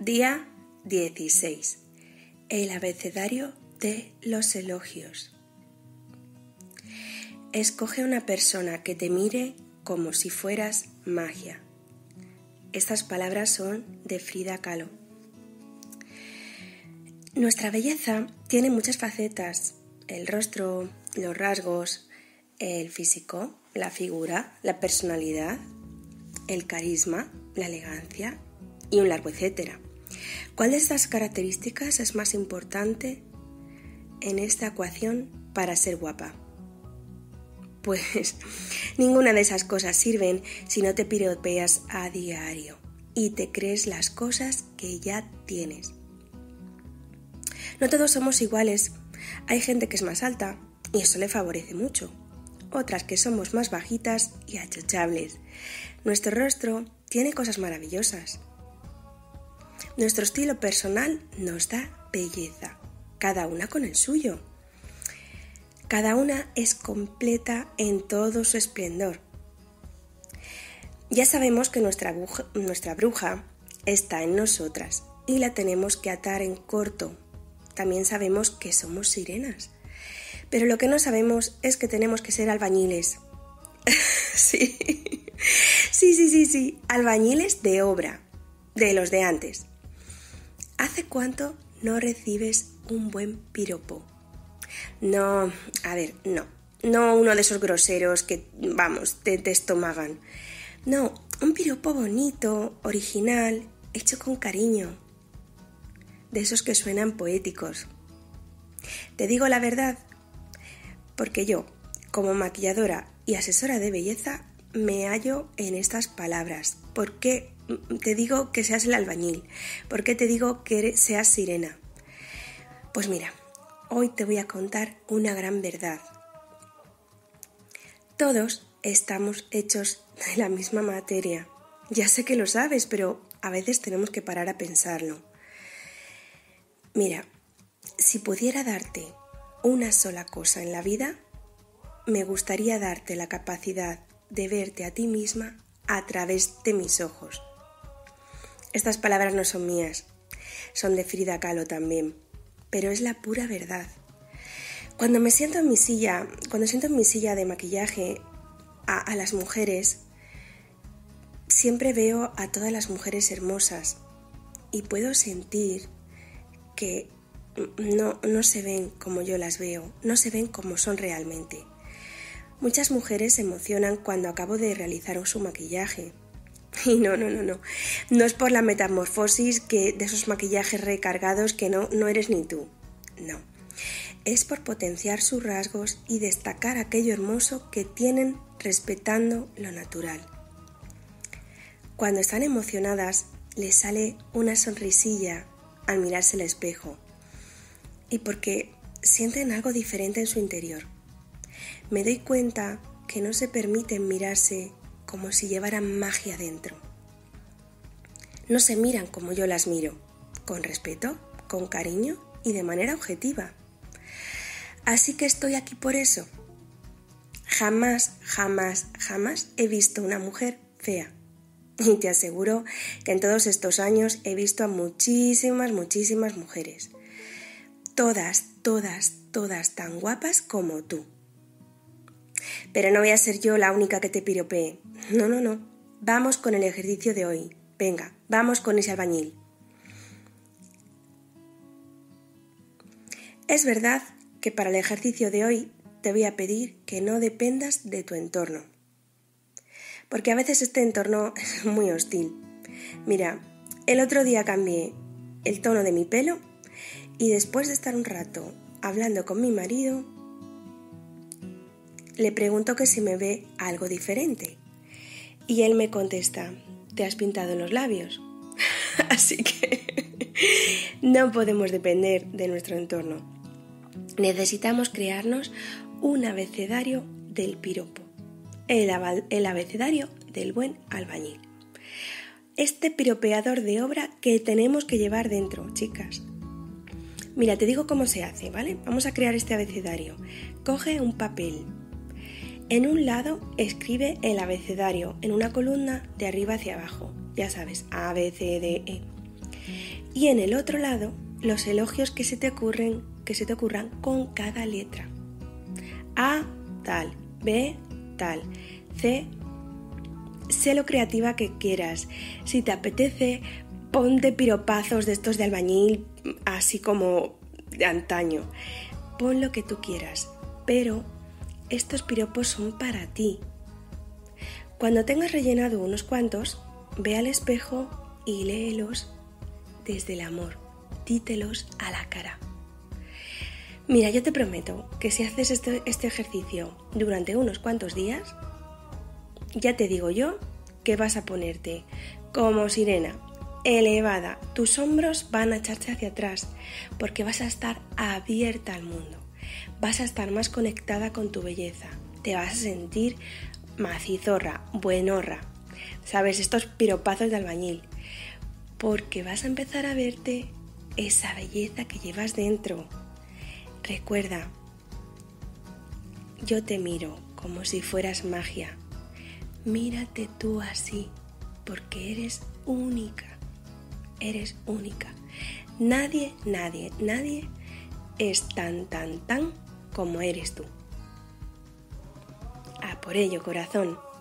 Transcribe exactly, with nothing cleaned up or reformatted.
Día dieciséis. El abecedario de los elogios. Escoge una persona que te mire como si fueras magia. Estas palabras son de Frida Kahlo. Nuestra belleza tiene muchas facetas: el rostro, los rasgos, el físico, la figura, la personalidad, el carisma, la elegancia y un largo etcétera. ¿Cuál de estas características es más importante en esta ecuación para ser guapa? Pues ninguna de esas cosas sirven si no te piropeas a diario y te crees las cosas que ya tienes. No todos somos iguales. Hay gente que es más alta y eso le favorece mucho. Otras que somos más bajitas y achuchables. Nuestro rostro tiene cosas maravillosas. Nuestro estilo personal nos da belleza, cada una con el suyo. Cada una es completa en todo su esplendor. Ya sabemos que nuestra, bruja, nuestra bruja está en nosotras y la tenemos que atar en corto. También sabemos que somos sirenas, pero lo que no sabemos es que tenemos que ser albañiles. sí, sí, sí, sí, sí, albañiles de obra, de los de antes. ¿Hace cuánto no recibes un buen piropo? No, a ver, no. No uno de esos groseros que, vamos, te, te estomagan. No, un piropo bonito, original, hecho con cariño. De esos que suenan poéticos. Te digo la verdad, porque yo, como maquilladora y asesora de belleza, me hallo en estas palabras. ¿Por qué te digo que seas el albañil? ¿Por qué te digo que eres, seas sirena? Pues mira, hoy te voy a contar una gran verdad. Todos estamos hechos de la misma materia. Ya sé que lo sabes, pero a veces tenemos que parar a pensarlo. Mira, si pudiera darte una sola cosa en la vida, me gustaría darte la capacidad de verte a ti misma a través de mis ojos. Estas palabras no son mías, son de Frida Kahlo también, pero es la pura verdad. Cuando me siento en mi silla, cuando siento en mi silla de maquillaje a, a las mujeres, siempre veo a todas las mujeres hermosas y puedo sentir que no, no se ven como yo las veo, no se ven como son realmente. Muchas mujeres se emocionan cuando acabo de realizar su maquillaje. Y no, no, no, no. No es por la metamorfosis que de esos maquillajes recargados que no, no eres ni tú. No. Es por potenciar sus rasgos y destacar aquello hermoso que tienen respetando lo natural. Cuando están emocionadas, les sale una sonrisilla al mirarse al espejo. Y porque sienten algo diferente en su interior. Me doy cuenta que no se permiten mirarse como si llevaran magia dentro. No se miran como yo las miro, con respeto, con cariño y de manera objetiva. Así que estoy aquí por eso. Jamás, jamás, jamás he visto una mujer fea. Y te aseguro que en todos estos años he visto a muchísimas, muchísimas mujeres. Todas, todas, todas tan guapas como tú. Pero no voy a ser yo la única que te piropee. No, no, no. Vamos con el ejercicio de hoy. Venga, vamos con ese albañil. Es verdad que para el ejercicio de hoy te voy a pedir que no dependas de tu entorno. Porque a veces este entorno es muy hostil. Mira, el otro día cambié el tono de mi pelo y después de estar un rato hablando con mi marido, le pregunto que si me ve algo diferente. Y él me contesta: ¿te has pintado los labios? Así que no podemos depender de nuestro entorno. Necesitamos crearnos un abecedario del piropo. El, ab- el abecedario del buen albañil. Este piropeador de obra que tenemos que llevar dentro, chicas. Mira, te digo cómo se hace, ¿vale? Vamos a crear este abecedario. Coge un papel. En un lado escribe el abecedario en una columna de arriba hacia abajo. Ya sabes, A, B, C, D, E. Y en el otro lado, los elogios que se te ocurren, que se te ocurran con cada letra. A, tal. B, tal. C, sé lo creativa que quieras. Si te apetece, ponte piropazos de estos de albañil, así como de antaño. Pon lo que tú quieras, pero estos piropos son para ti. Cuando tengas rellenado unos cuantos, ve al espejo y léelos desde el amor. Dítelos a la cara. Mira, yo te prometo que si haces este, este ejercicio durante unos cuantos días, ya te digo yo que vas a ponerte como sirena, elevada. Tus hombros van a echarse hacia atrás porque vas a estar abierta al mundo. Vas a estar más conectada con tu belleza. Te vas a sentir macizorra, buenorra. ¿Sabes? Estos piropazos de albañil. Porque vas a empezar a verte esa belleza que llevas dentro. Recuerda, yo te miro como si fueras magia. Mírate tú así, porque eres única. Eres única. Nadie, nadie, nadie es tan, tan, tan como eres tú. A por ello, corazón.